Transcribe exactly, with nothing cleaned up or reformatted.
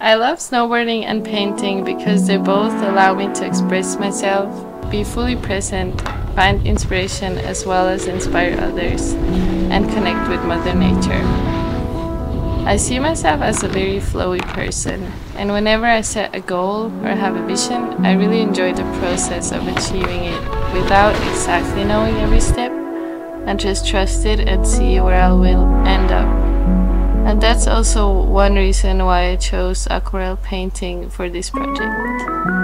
I love snowboarding and painting because they both allow me to express myself, be fully present, find inspiration as well as inspire others, and connect with Mother Nature. I see myself as a very flowy person, and whenever I set a goal or have a vision, I really enjoy the process of achieving it without exactly knowing every step, and just trust it and see where I will end up. And that's also one reason why I chose aquarelle painting for this project.